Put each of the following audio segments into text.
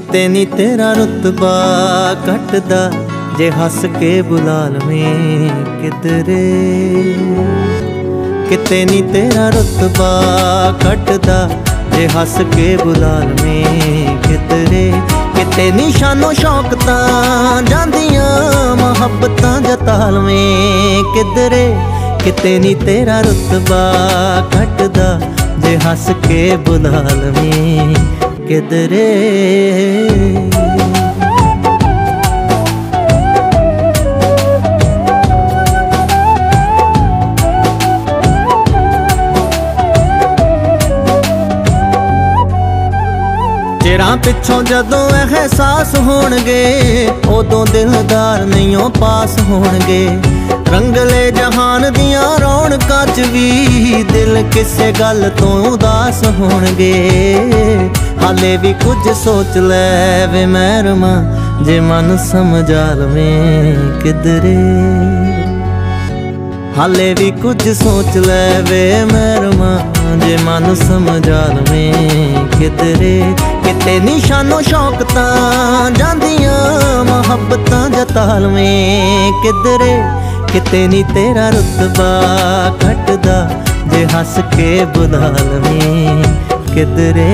किते नी तेरा रुतबा घटदा जे हस के बुला लवें किधरे। किते नी तेरा रुतबा घटदा जे हस के बुला लवें किधरे। किते नी शानो शौक तां जांदियां मुहब्बतां जता लवें किधरे। किते नी तेरा रुतबा घटदा जे हस के बुला लवें किधरे। चिरां पिछों जदों एहसास होणगे उदों दिलदार नहींओ पास होणगे। रंगले जहान दियां रौनकां च भी दिल किसे गल तो उदास होणगे। हाले भी कुछ सोच लै वे महरमा जे मन समझा लवें किधरे। हाले भी कुछ सोच लै वे महरमा जे मन समझा लवें किधरे। किते निशानो शौक तां जांदियां मुहब्बतां जता लवें किधरे। किते नी तेरा रुतबा घटदा जे हस के बुला लवें किधरे।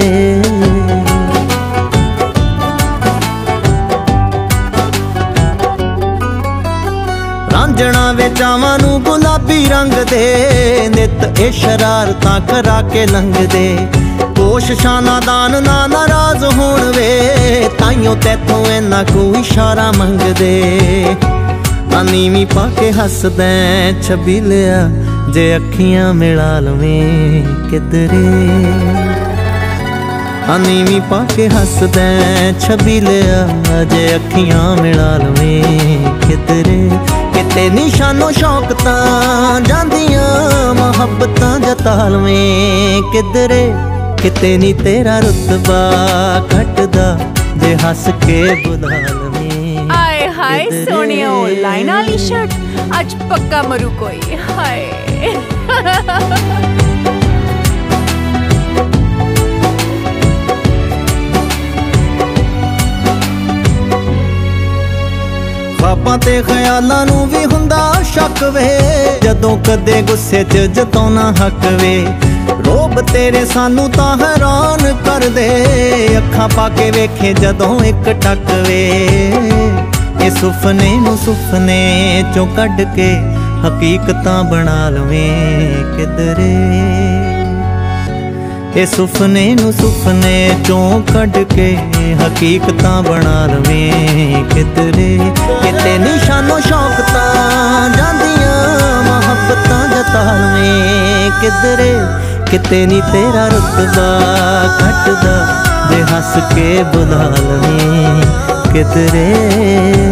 रांझणा वे चावां नूं गुलाबी रंग दे नित ए शरारतां करा के लंघदे। कोशिशां नादान ना नाराज होण वे ताइयों तैथों इन्ना कोई इशारा मंगदे। नीवी पाके हसदैं छबीलिया जे अखियां मिला लवें किधरे। नीवी पाके हसदैं छबीलिया जे अखियां मिला लवें किधरे। किते निशानो शौक तां जांदियां मुहब्बतां जता लवें किधरे। किते नी तेरा रुतबा घटदा जे हस के बुला लवें। हाय सोनिया लाइन वाली शर्ट आज पक्का मरू कोई। हाय ख्वाबां ते ख्यालां नूं भी हुंदा शक वे जदों कदे गुस्से च जताउणा हक वे। रोब तेरे सानू तां हैरान कर दे अखां पाके वेखे जदों एक टक वे। ये सुफने नूं सुफने चों कढ के हकीकतां बना लवें किधरे। ये सुफने नूं सुफने चों कढ के हकीकतां बना लवें किधरे। किते निशानो शौक तां जांदियां मुहब्बतां जता लवें किधरे। किते नी तेरा रुतबा घटदा जे हस के बुला लवें किधरे।